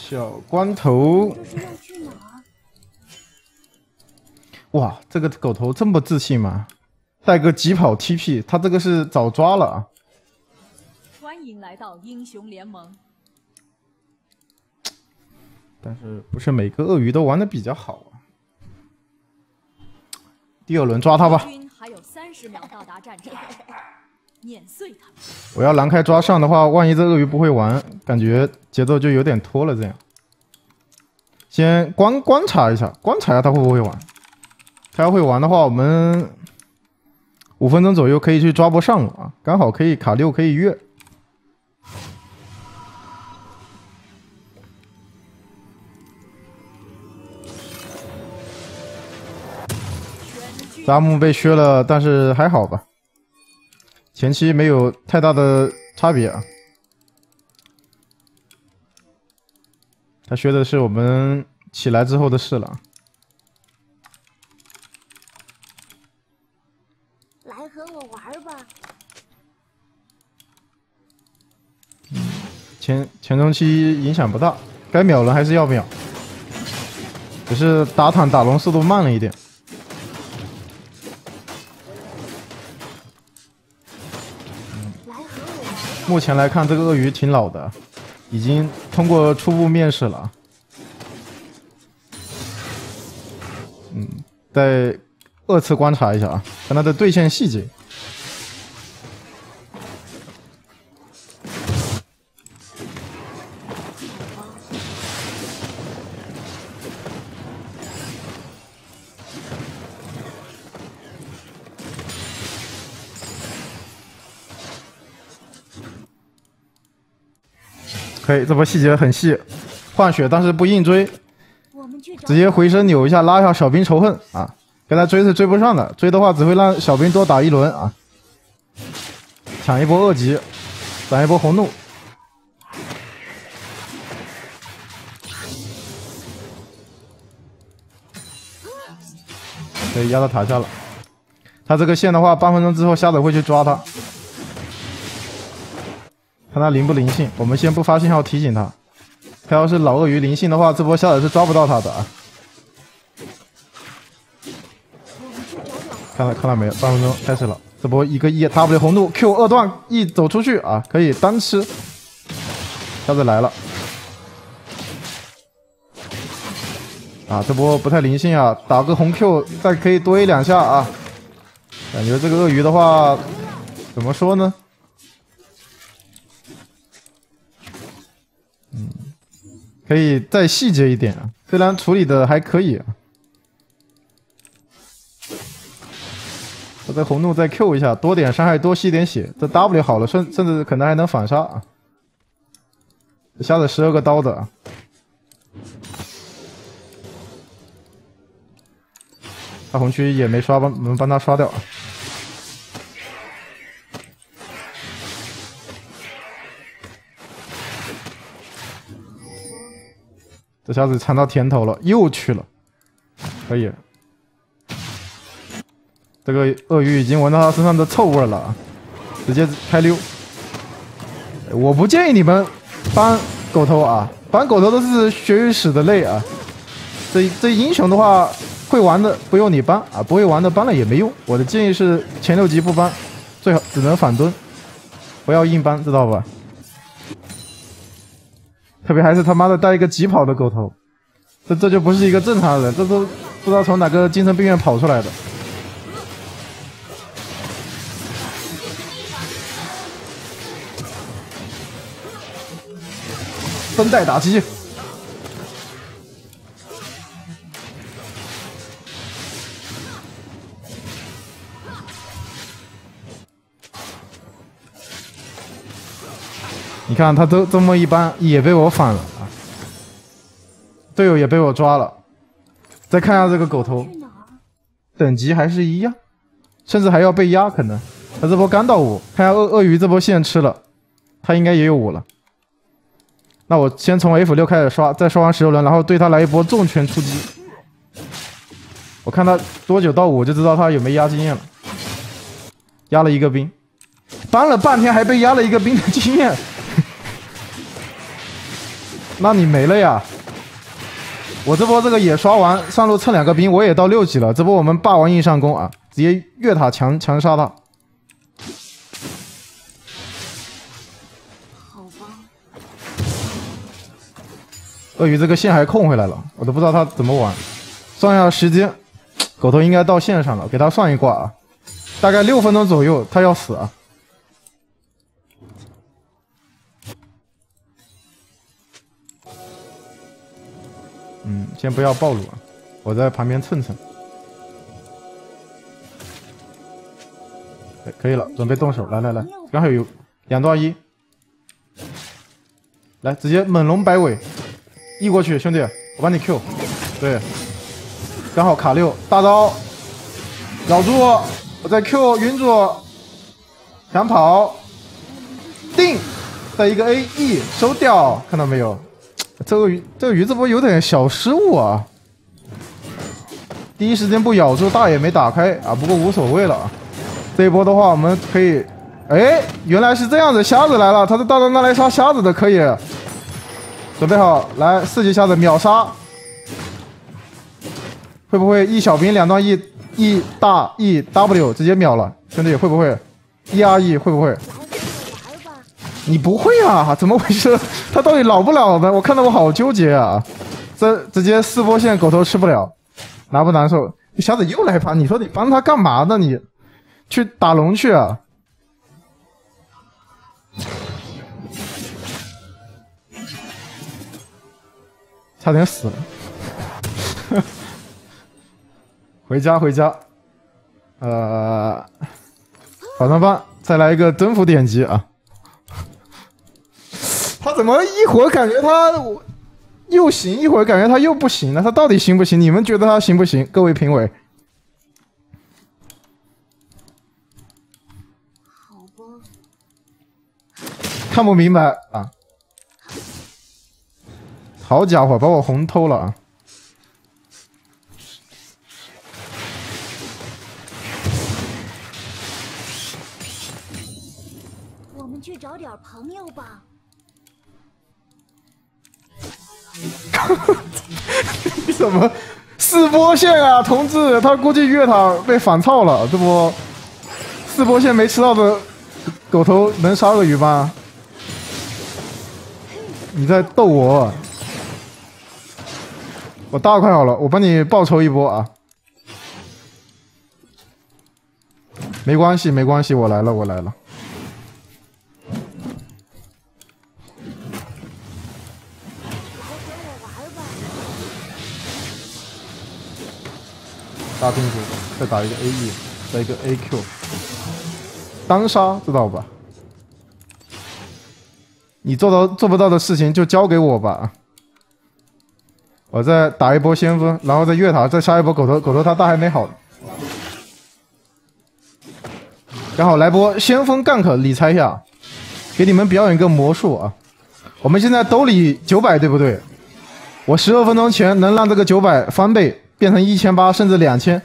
小光头。哇，这个狗头这么自信吗？带个疾跑 TP， 他这个是早抓了啊！ 欢迎来到英雄联盟。 但是不是每个鳄鱼都玩的比较好啊？第2轮抓他吧。 军还有30秒到达战场，碾碎他。 我要拦开抓上的话，万一这鳄鱼不会玩，感觉节奏就有点拖了。这样，先观察一下，观察一下他会不会玩。他要会玩的话，我们5分钟左右可以去抓波上路啊，刚好可以卡6可以越。扎木被削了，但是还好吧，前期没有太大的差别啊。他削的是我们起来之后的事了。 来和我玩吧。 前中期影响不大，该秒人还是要秒，只是打坦打龙速度慢了一点。目前来看，这个鳄鱼挺老的，已经通过初步面试了。再2次观察一下啊，看它的对线细节。可以，这波细节很细，换血但是不硬追，直接回身扭一下，拉一下小兵仇恨啊！跟他追是追不上的，追的话只会让小兵多打1轮啊！抢一波2级，攒一波红怒。可以压到塔下了。他这个线的话，半分钟之后瞎子会去抓他。看他灵不灵性，我们先不发信号提醒他。他要是老鳄鱼灵性的话，这波瞎子是抓不到他的啊。看到没有？半分钟开始了，这波一个 EW 红怒 Q 2段 E 走出去啊，可以单吃。瞎子来了。啊，这波不太灵性啊，打个红 Q 再可以多 A 2下啊。感觉这个鳄鱼的话，怎么说呢？可以再细节一点啊，虽然处理的还可以啊。我这红怒再 Q 一下，多点伤害，多吸点血，这 W 好了，甚至可能还能反杀啊。瞎子12个刀的啊。他红区也没刷，我们帮他刷掉啊。这下子尝到甜头了，又去了，可以。这个鳄鱼已经闻到他身上的臭味了啊，直接开溜。我不建议你们搬狗头啊，搬狗头都是血与屎的泪啊。这英雄的话，会玩的不用你搬啊，不会玩的搬了也没用。我的建议是前6级不搬，最好只能反蹲，不要硬搬，知道吧？特别还是他妈的带一个疾跑的狗头，这就不是一个正常的人，这都不知道从哪个精神病院跑出来的。分带打击，你看他都这么一般，也被我反了啊！队友也被我抓了。再看一下这个狗头，等级还是一样，甚至还要被压可能。他这波刚到5，看下鳄鱼这波线吃了，他应该也有5了。那我先从 F6开始刷，再刷完16轮，然后对他来一波重拳出击。我看他多久到5，就知道他有没有压经验了。压了1个兵，搬了半天还被压了1个兵的经验。 那你没了呀。我这波这个也刷完，上路蹭2个兵，我也到6级了。这波我们霸王硬上弓啊，直接越塔强杀他。 好吧。 鳄鱼这个线还空回来了，我都不知道他怎么玩。算一下时间，狗头应该到线上了，给他算一卦啊，大概6分钟左右，他要死啊。先不要暴露啊，我在旁边蹭蹭。可以了，准备动手，来，刚好有2段1，来直接猛龙摆尾，E过去，兄弟，我帮你 Q， 对，刚好卡6，大招，咬住，我在 Q 云住，想跑，定，再一个 AE 收掉，看到没有？这个鱼这波有点小失误啊，第一时间不咬住，大也没打开啊，不过无所谓了啊。这一波的话，我们可以，哎，原来是这样子，瞎子来了，他是大招拿来杀瞎子的，可以，准备好，来4级瞎子秒杀，会不会一小兵2段 E 大 EW 直接秒了，兄弟会不会 ERE 会不会？你不会啊？怎么回事？他到底老不了呢？我看到我好纠结啊！这直接4波线狗头吃不了，难不难受？小子又来帮，你说你帮他干嘛呢？你去打龙去啊！差点死了。回家。早上班再来一个征服典籍啊！他怎么一会儿感觉他又行，一会儿感觉他又不行了？他到底行不行？你们觉得他行不行？各位评委， 好吧， 看不明白啊！好家伙，把我红偷了啊！ 我们去找点朋友吧。 你怎么4波线啊，同志？他估计越塔被反操了，这波4波线没吃到的狗头能杀鳄鱼吗？你在逗我？我大快好了，我帮你报仇一波啊！没关系，我来了。大兵组，再打一个 AE， 再一个 AQ， 单杀知道吧？你做不到的事情就交给我吧。我再打一波先锋，然后再越塔，再杀一波狗头他大还没好。刚好来波先锋 gank 理财一下，给你们表演个魔术啊！我们现在兜里900，对不对？我12分钟前能让这个900翻倍。变成1800甚至2000，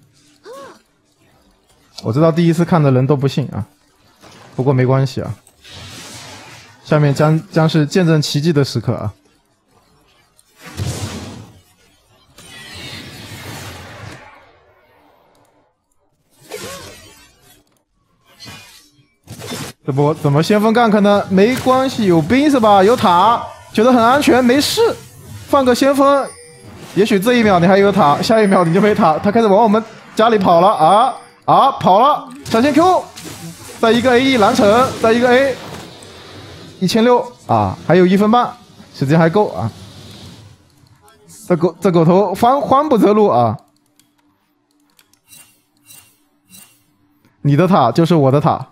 我知道第一次看的人都不信啊，不过没关系啊，下面将是见证奇迹的时刻啊！这波怎么先锋gank呢？没关系，有兵是吧？有塔，觉得很安全，没事，放个先锋。也许这一秒你还有塔，下一秒你就没塔，他开始往我们家里跑了啊！跑了，闪现 Q， 再一个 AE 蓝城，再一个 A，1600啊，还有1分半，时间还够啊！这狗头慌不择路啊！你的塔就是我的塔。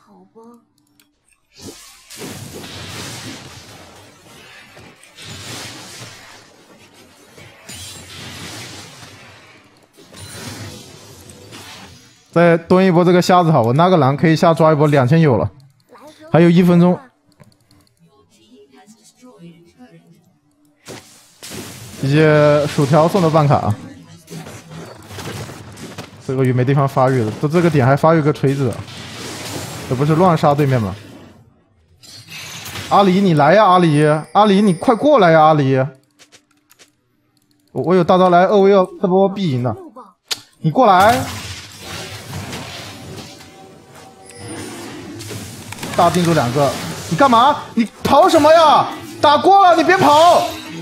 再蹲一波这个瞎子好，我拿个狼可以下抓一波2000有了，还有1分钟。谢谢薯条送的办卡啊！这个鱼没地方发育了，都这个点还发育个锤子，这不是乱杀对面吗？ 阿狸，你来呀，阿狸，阿狸，你快过来呀，阿狸。我有大招来，二 v 2，这波必赢的。 朋友吧， 你过来。大定住2个，你干嘛？你跑什么呀？打过了，你别跑！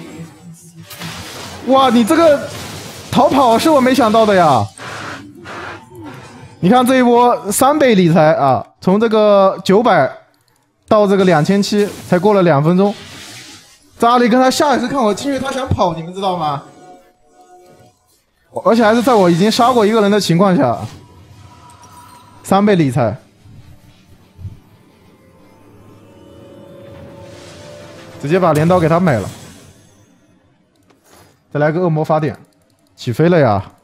哇，你这个逃跑是我没想到的呀！你看这一波3倍理财啊，从这个900到这个2700，才过了2分钟。这阿狸跟他下意识看我进去，他想跑，你们知道吗？而且还是在我已经杀过1个人的情况下，3倍理财。直接把镰刀给他买了，再来个恶魔法典，起飞了呀！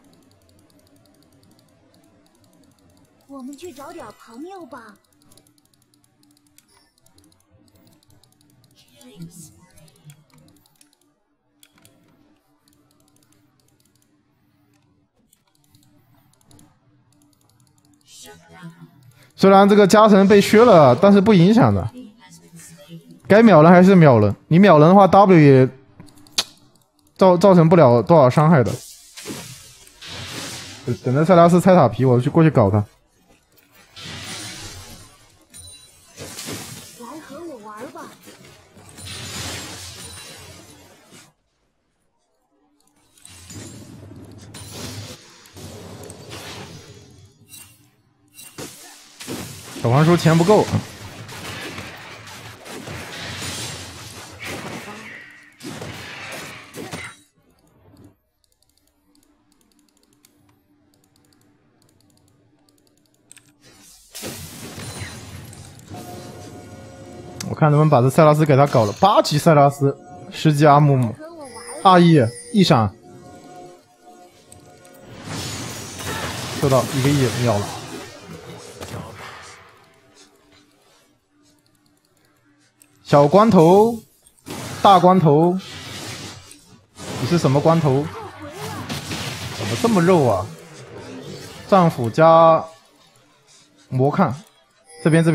我们去找点朋友吧。 虽然这个加成被削了，但是不影响的。该秒人还是秒人，你秒人的话 ，W 也造成不了多少伤害的。等着塞拉斯拆塔皮，我过去搞他。 来和我玩吧。 小黄书钱不够。我看能不能把这塞拉斯给他搞了，8级塞拉斯，10级阿木木和我玩吧。 ，2亿1闪，收到1个亿秒了。小光头，大光头，你是什么光头？怎么这么肉啊？丈夫加魔看，这边，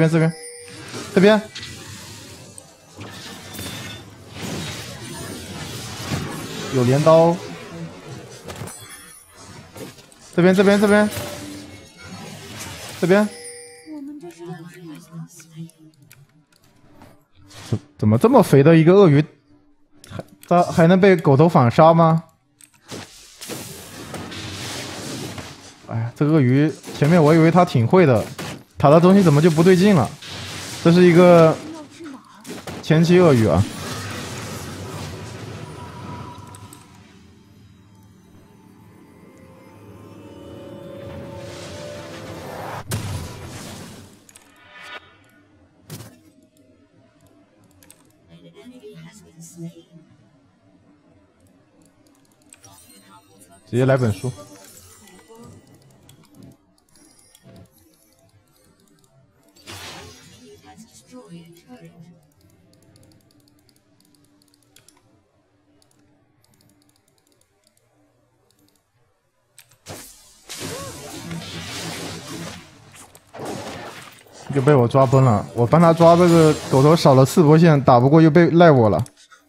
有镰刀，这边， 我们这是要去哪？ 怎么这么肥的一个鳄鱼，还能被狗头反杀吗？哎呀，这个鳄鱼前面我以为它挺会的，塔的东西怎么就不对劲了？这是一个要去哪儿？ 前期鳄鱼啊！直接来本书。就被我抓崩了，我帮他抓这个狗头少了4波线，打不过又被赖我了。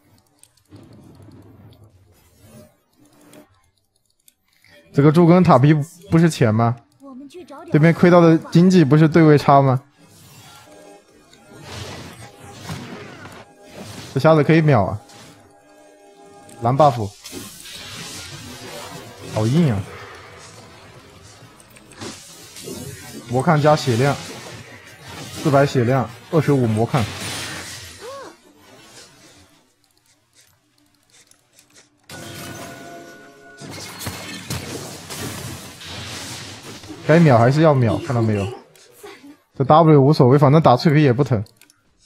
这个助攻塔皮不是钱吗？ 我们去找点对面亏到的经济不是对位差吗？这瞎子可以秒啊！蓝 buff， 好硬啊！魔看加血量，400血量，25魔看。该秒还是要秒，看到没有？这 W 无所谓，反正打脆皮也不疼。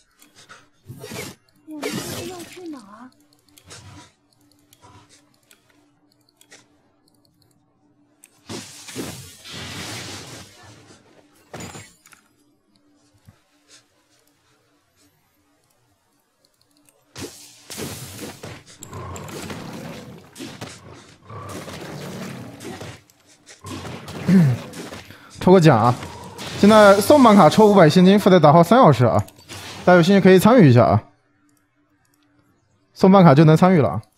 我们这是要去哪儿？ 抽个奖啊！现在送办卡抽500现金，附带打号3小时啊！大家有兴趣可以参与一下啊！ 送办卡就能参与了啊！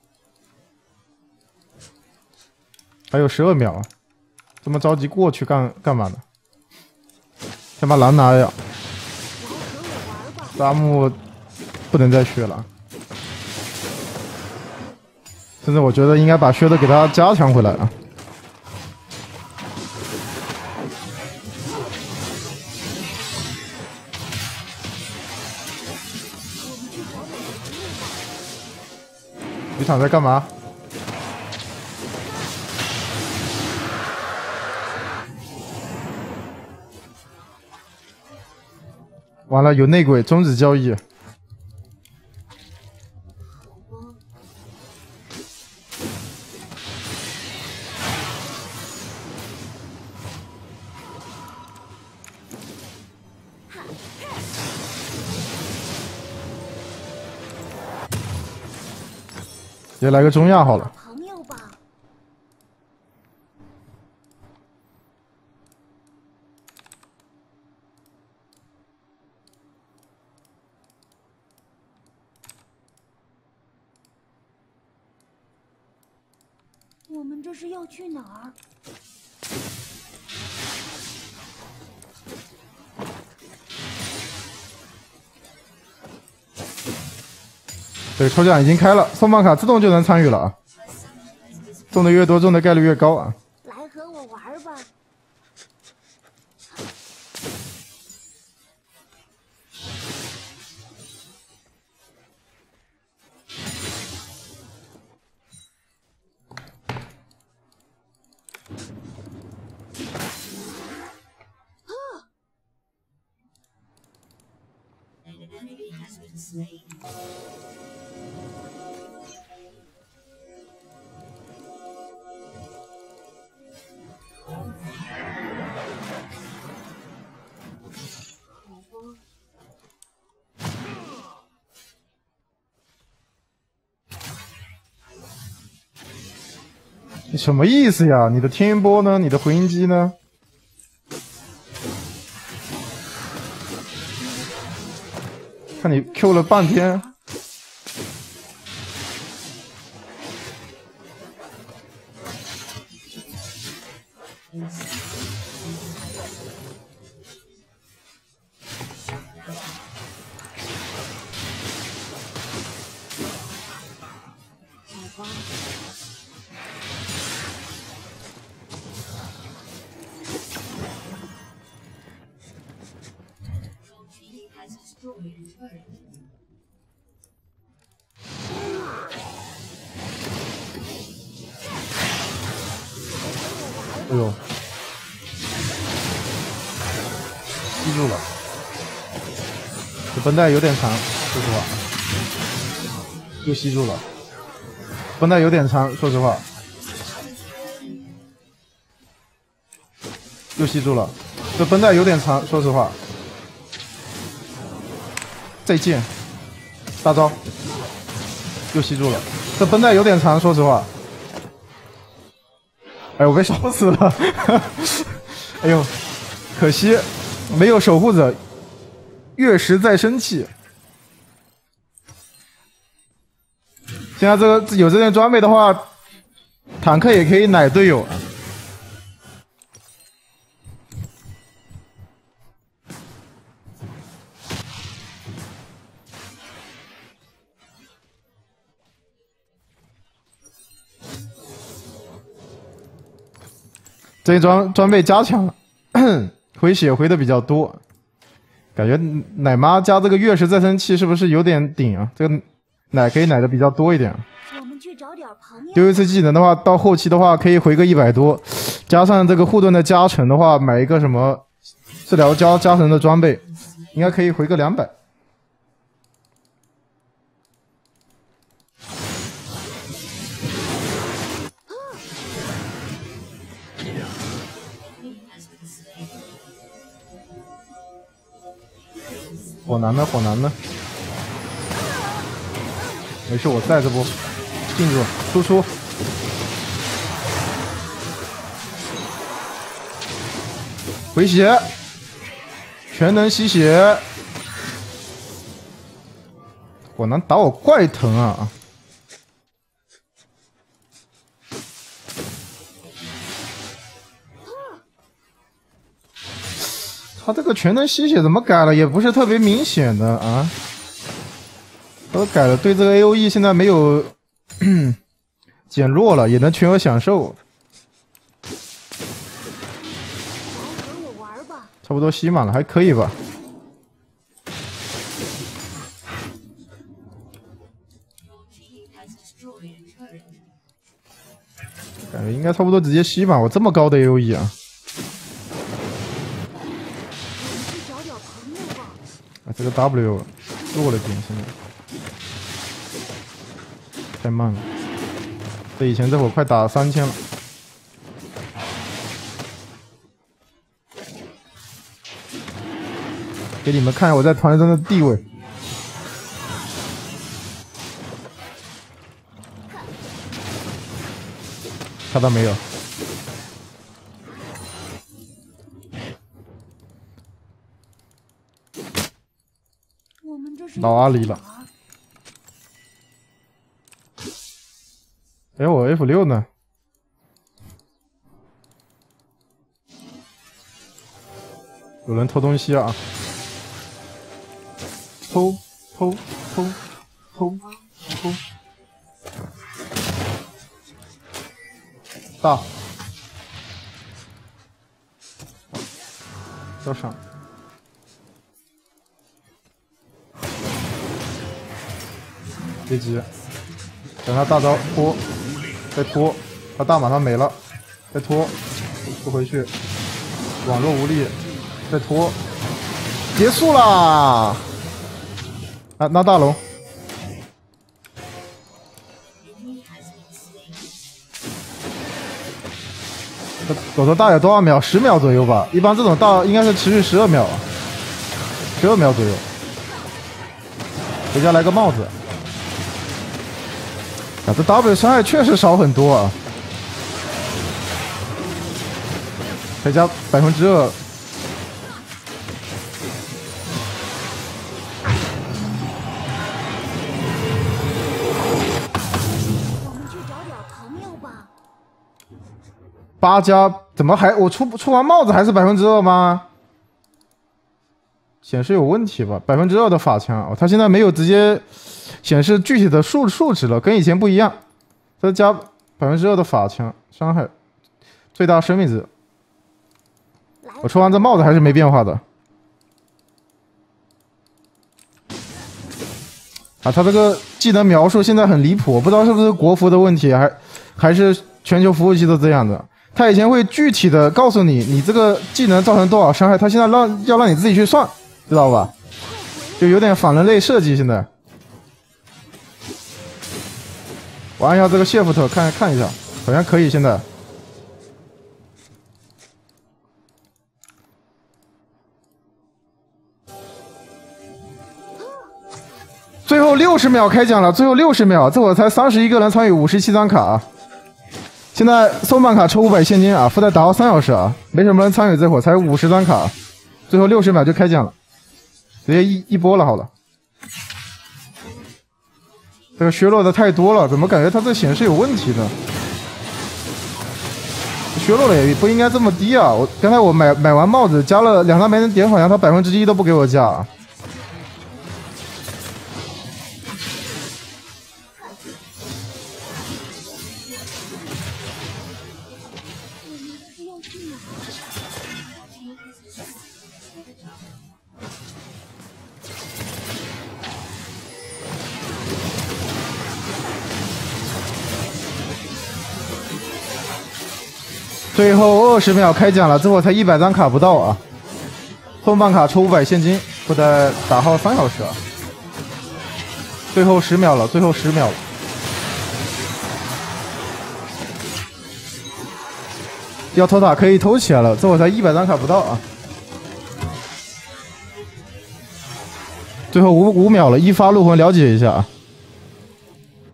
还有12秒啊，这么着急过去干嘛呢？先把蓝拿呀！沙漠不能再削了，甚至我觉得应该把削的给他加强回来啊！渔场在干嘛？完了，有内鬼，终止交易。也来个中亚好了。 朋友吧。我们这是要去哪儿？ 对，抽奖已经开了，送办卡自动就能参与了啊！中的越多，中的概率越高啊！ 来和我玩吧。 你什么意思呀？你的天波呢？你的回音机呢？看你 Q 了半天。哎呦，记住了，这绷带有点长，说实话，又吸住了，绷带有点长，说实话，又吸住了，这绷带有点长，说实话，再见，大招，又吸住了，这绷带有点长，说实话。哎，我被烧死了！哎呦，可惜没有守护者，月食再生气。现在这个有这件装备的话，坦克也可以奶队友。这一装备加强了，回血回的比较多，感觉奶妈加这个月食再生器是不是有点顶啊？这个奶可以奶的比较多一点。 我们去找点朋友。 丢一次技能的话，到后期的话可以回个100多，加上这个护盾的加成的话，买一个什么治疗加成的装备，应该可以回个200。火男呢？火男呢？没事，我在这波，进入输出，回血，全能吸血， 果然打我怪疼啊！他这个全能吸血怎么改了？也不是特别明显的啊。都改了，对这个 AOE 现在没有减弱了，也能全额享受。差不多吸满了，还可以吧。感觉应该差不多直接吸吧，我这么高的 AOE 啊！啊，这个 W 弱了点，现在太慢了。这以前这会儿快打3000了。给你们看一下我在团中的地位。看到没有？老阿离了。哎，我 F6 呢？有人偷东西啊！偷！大！要上！别急，等他大招拖，再拖，他大马上没了，再拖，拖回去，网络无力，再拖，结束啦！啊，拿大龙。狗头大有多少秒？10秒左右吧。一般这种大应该是持续12秒，12秒左右。回家来个帽子。啊，这 W 伤害确实少很多啊。再加2%。8加怎么还我出完帽子还是2%吗？显示有问题吧？2%的法枪，哦，它现在没有直接显示具体的数值了，跟以前不一样。这加2%的法枪伤害，最大生命值。我出完这帽子还是没变化的。啊，他这个技能描述现在很离谱，我不知道是不是国服的问题，还是全球服务器都这样的。他以前会具体的告诉你，你这个技能造成多少伤害，他现在要让你自己去算，知道吧？就有点反人类设计。现在，我按一下这个 Shift 看一下，好像可以。现在，最后60秒开奖了，最后60秒，这会才31个人参与57张卡。现在送办卡抽500现金啊，附带打号3小时啊，没什么人参与这会儿，才50张卡，最后60秒就开奖了，直接一波了，好了。这个削弱的太多了，怎么感觉它这显示有问题呢？削弱的也不应该这么低啊！我刚才我买完帽子加了2、3枚点，好像它1%都不给我加啊。最后20秒开奖了，这会才100张卡不到啊！送办卡抽500现金，附带打号3小时啊！最后10秒了，最后10秒了。要偷塔可以偷起来了，这会才100张卡不到啊！最后5秒了，一发入魂了解一下啊！